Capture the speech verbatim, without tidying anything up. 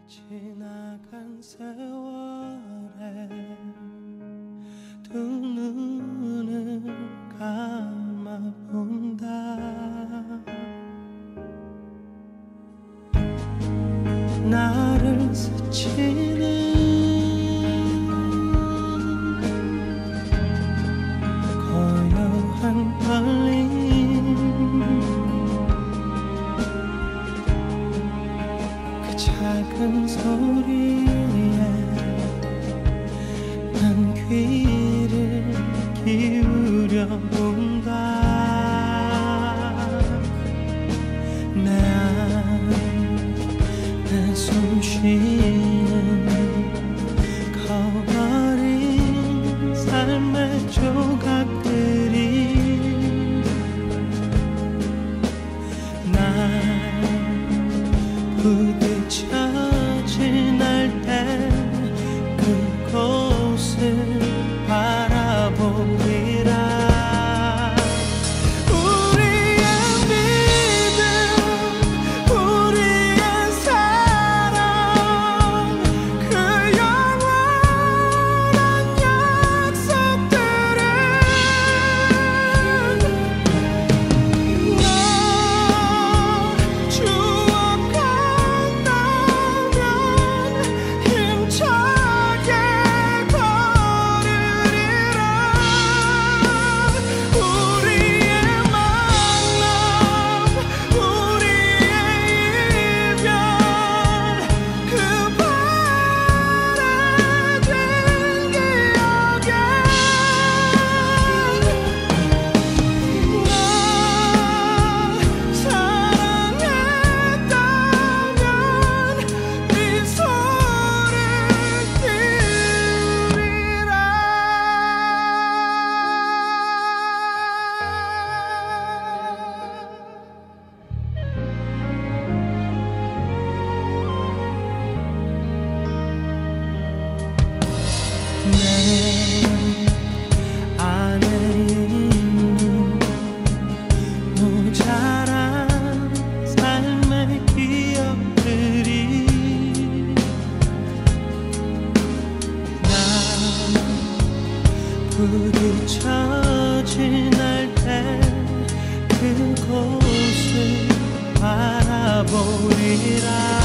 지나간 세월에 두 눈을 감아본다. 나를 스치는 고요한 떨림, 그 작은 소리에 난 귀를 기울여 본다. 내 안에 숨 쉬는 커버린 삶의 조각들이 날 부딪혀진 날때 그곳을 바라보리라. 내 안에 있는 모자란 삶의 기억들이 나 부딪혀진 날때 그곳을 바라보리라.